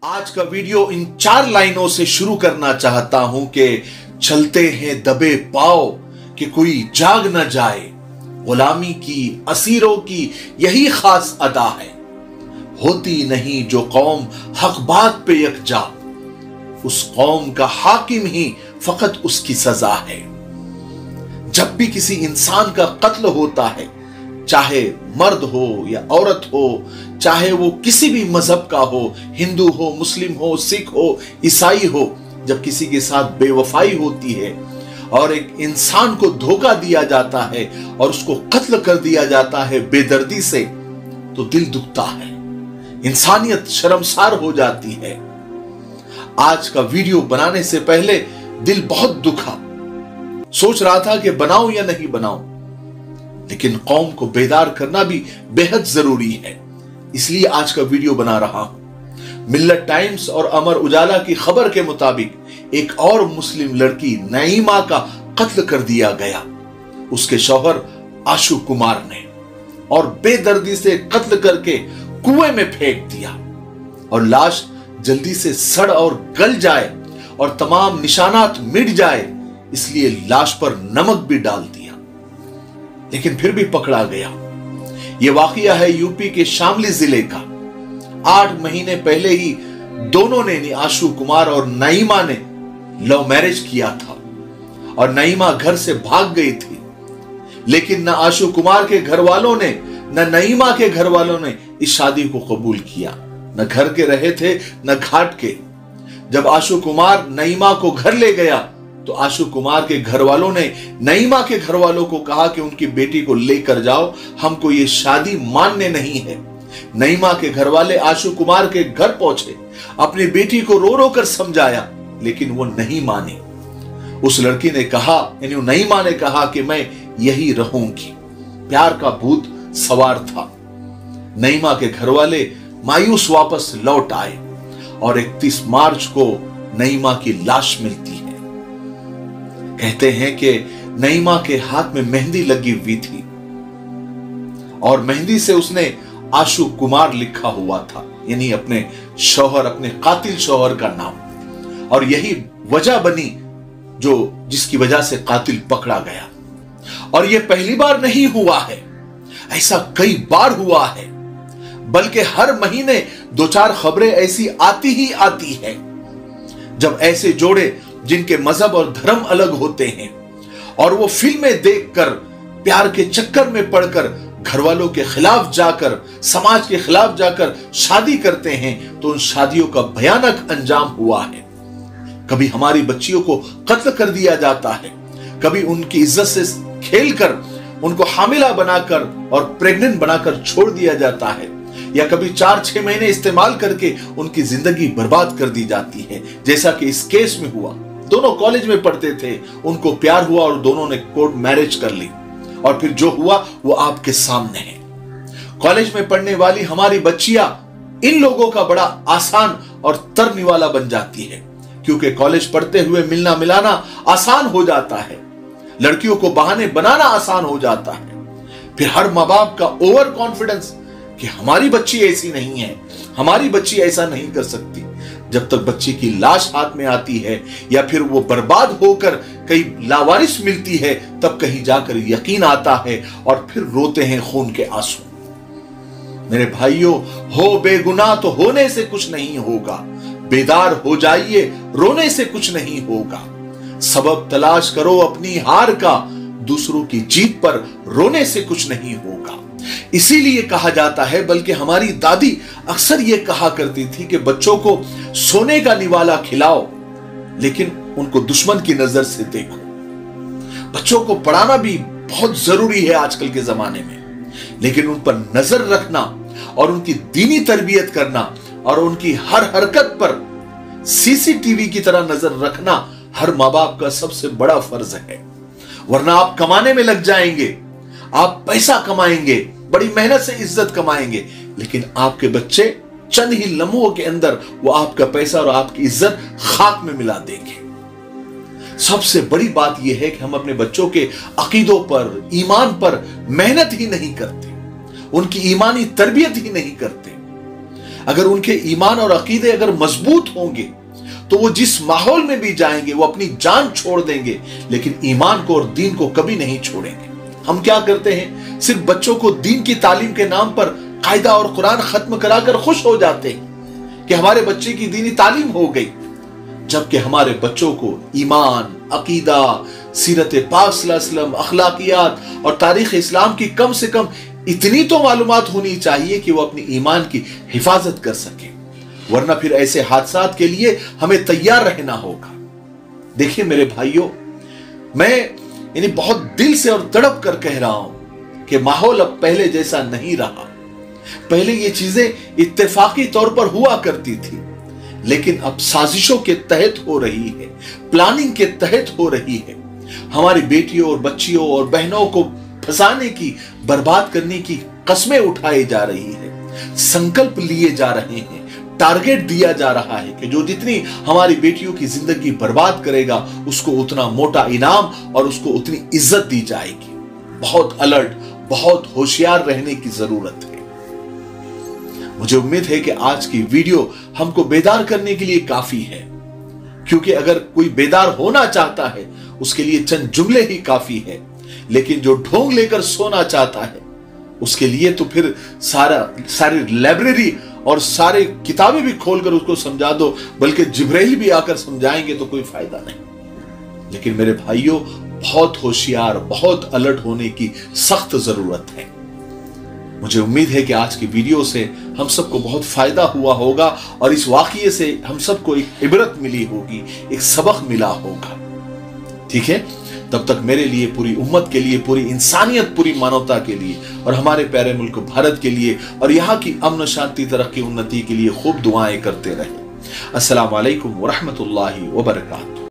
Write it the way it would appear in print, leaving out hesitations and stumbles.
आज का वीडियो इन 4 लाइनों से शुरू करना चाहता हूं कि चलते हैं दबे पांव कि कोई जाग न जाए। गुलामी की असीरों की यही खास अदा है। होती नहीं जो कौम हक बात पे यकजा, उस कौम का हाकिम ही फकत उसकी सजा है। जब भी किसी इंसान का कत्ल होता है, चाहे मर्द हो या औरत हो, चाहे वो किसी भी मजहब का हो, हिंदू हो, मुस्लिम हो, सिख हो, ईसाई हो, जब किसी के साथ बेवफाई होती है और एक इंसान को धोखा दिया जाता है और उसको कत्ल कर दिया जाता है बेदर्दी से, तो दिल दुखता है, इंसानियत शर्मसार हो जाती है। आज का वीडियो बनाने से पहले दिल बहुत दुखा, सोच रहा था कि बनाऊं या नहीं बनाऊं, लेकिन कौम को बेदार करना भी बेहद जरूरी है, इसलिए आज का वीडियो बना रहा हूं। मिल्लत टाइम्स और अमर उजाला की खबर के मुताबिक एक और मुस्लिम लड़की नईमा का कत्ल कर दिया गया, उसके शौहर आशु कुमार ने, और बेदर्दी से कत्ल करके कुएं में फेंक दिया और लाश जल्दी से सड़ और गल जाए और तमाम निशानात मिट जाए, इसलिए लाश पर नमक भी डाल दिया, लेकिन फिर भी पकड़ा गया। यह वाकया है यूपी के शामली जिले का। 8 महीने पहले ही दोनों ने, आशु कुमार और नईमा ने, लव मैरिज किया था और नईमा घर से भाग गई थी, लेकिन न आशु कुमार के घर वालों ने न नईमा के घर वालों ने इस शादी को कबूल किया। न घर के रहे थे न घाट के। जब आशु कुमार नईमा को घर ले गया तो आशु कुमार के घर वालों ने नईमा के घर वालों को कहा कि उनकी बेटी को लेकर जाओ, हमको ये शादी मान्य नहीं है। नईमा के घर वाले आशु कुमार के घर पहुंचे, अपनी बेटी को रो रो कर समझाया, लेकिन वो नहीं मानी। उस लड़की ने कहा, यानी नईमा ने कहा कि मैं यही रहूंगी। प्यार का भूत सवार था। नईमा के घर वाले मायूस वापस लौट आए और 31 मार्च को नईमा की लाश मिलती है। कहते हैं कि नईमा के हाथ में मेहंदी लगी हुई थी और मेहंदी से उसने आशु कुमार लिखा हुआ था, यानी अपने शौहर, अपने कातिल शौहर का नाम, और यही वजह बनी जिसकी वजह से कातिल पकड़ा गया। और यह पहली बार नहीं हुआ है, ऐसा कई बार हुआ है, बल्कि हर महीने 2-4 खबरें ऐसी आती ही आती है जब ऐसे जोड़े जिनके मजहब और धर्म अलग होते हैं और वो फिल्में देखकर प्यार के चक्कर में पड़कर घर वालों के खिलाफ जाकर, समाज के खिलाफ जाकर शादी करते हैं, तो उन शादियों का भयानक अंजाम हुआ है। कभी हमारी बच्चियों को कत्ल कर दिया जाता है, कभी उनकी इज्जत से खेलकर उनको हामिला बनाकर और प्रेग्नेंट बनाकर छोड़ दिया जाता है, या कभी 4-6 महीने इस्तेमाल करके उनकी जिंदगी बर्बाद कर दी जाती है, जैसा कि इस केस में हुआ। दोनों कॉलेज में पढ़ते थे, उनको प्यार हुआ और दोनों ने कोर्ट मैरिज कर ली, और फिर जो हुआ वो आपके सामने है। कॉलेज में पढ़ने वाली हमारी बच्चियां इन लोगों का बड़ा आसान और तरने वाला बन जाती है, क्योंकि कॉलेज पढ़ते हुए मिलना मिलाना आसान हो जाता है, लड़कियों को बहाने बनाना आसान हो जाता है। फिर हर माँ बाप का ओवर कॉन्फिडेंस कि हमारी बच्ची ऐसी नहीं है, हमारी बच्ची ऐसा नहीं कर सकती। जब तक बच्ची की लाश हाथ में आती है या फिर वो बर्बाद होकर कहीं लावारिस मिलती है, तब कहीं जाकर यकीन आता है और फिर रोते हैं खून के आंसू। मेरे भाइयों, हो बेगुनाह तो होने से कुछ नहीं होगा, बेदार हो जाइए, रोने से कुछ नहीं होगा। सबब तलाश करो अपनी हार का, दूसरों की जीत पर रोने से कुछ नहीं होगा। इसीलिए कहा जाता है, बल्कि हमारी दादी अक्सर यह कहा करती थी कि बच्चों को सोने का निवाला खिलाओ, लेकिन उनको दुश्मन की नजर से देखो। बच्चों को पढ़ाना भी बहुत जरूरी है आजकल के जमाने में, लेकिन उन पर नजर रखना और उनकी दीनी तरबियत करना और उनकी हर हरकत पर सीसीटीवी की तरह नजर रखना हर माँ बाप का सबसे बड़ा फर्ज है। वरना आप कमाने में लग जाएंगे, आप पैसा कमाएंगे, बड़ी मेहनत से इज्जत कमाएंगे, लेकिन आपके बच्चे चंद ही लम्हों के अंदर वो आपका पैसा और आपकी इज्जत खाक में मिला देंगे। सबसे बड़ी बात यह है कि हम अपने बच्चों के अकीदों पर, ईमान पर मेहनत ही नहीं करते, उनकी ईमानी तरबियत ही नहीं करते। अगर उनके ईमान और अकीदे अगर मजबूत होंगे तो वो जिस माहौल में भी जाएंगे वो अपनी जान छोड़ देंगे, लेकिन ईमान को और दीन को कभी नहीं छोड़ेंगे। हम क्या करते हैं, सिर्फ बच्चों को दीन की तालीम के नाम पर कायदा और कुरान खत्म कराकर खुश हो जाते हैं कि हमारे बच्चे की दीनी तालीम हो गई, जबकि हमारे बच्चों को ईमान, अकीदा, सीरत पाक सल्लल्लाहु अलैहि वसल्लम, अखलाकियात और तारीख इस्लाम की कम से कम इतनी तो मालूमात होनी चाहिए कि वो अपनी ईमान की हिफाजत कर सके, वरना फिर ऐसे हादसात के लिए हमें तैयार रहना होगा। देखिए मेरे भाइयों, मैं बहुत दिल से और तड़प कर कह रहा हूं कि माहौल अब पहले जैसा नहीं रहा। पहले ये चीजें इत्तेफाकी तौर पर हुआ करती थी, लेकिन अब साजिशों के तहत हो रही है, प्लानिंग के तहत हो रही है। हमारी बेटियों और बच्चियों और बहनों को फंसाने की, बर्बाद करने की कस्में उठाई जा रही है, संकल्प लिए जा रहे हैं, टारगेट दिया जा रहा है कि जो जितनी हमारी बेटियों की जिंदगी बर्बाद करेगा उसको उतना मोटा इनाम और उसको उतनी इज्जत दी जाएगी। बहुत अलर्ट, बहुत होशियार रहने की जरूरत है। मुझे उम्मीद है कि आज की वीडियो हमको बेदार करने के लिए काफी है, क्योंकि अगर कोई बेदार होना चाहता है उसके लिए चंद जुमले ही काफी है, लेकिन जो ढोंग लेकर सोना चाहता है उसके लिए तो फिर सारी लाइब्रेरी और सारे किताबें भी खोलकर उसको समझा दो, बल्कि जिब्राइल भी आकर समझाएंगे तो कोई फायदा नहीं। लेकिन मेरे भाइयों, बहुत होशियार, बहुत अलर्ट होने की सख्त जरूरत है। मुझे उम्मीद है कि आज की वीडियो से हम सबको बहुत फायदा हुआ होगा और इस वाकये से हम सबको एक इबरत मिली होगी, एक सबक मिला होगा। ठीक है, तब तक मेरे लिए, पूरी उम्मत के लिए, पूरी इंसानियत, पूरी मानवता के लिए और हमारे प्यारे मुल्क भारत के लिए और यहाँ की अमन, शांति, तरक्की, उन्नति के लिए खूब दुआएं करते रहे। अस्सलाम वालेकुम व रहमतुल्लाहि व बरकातहू।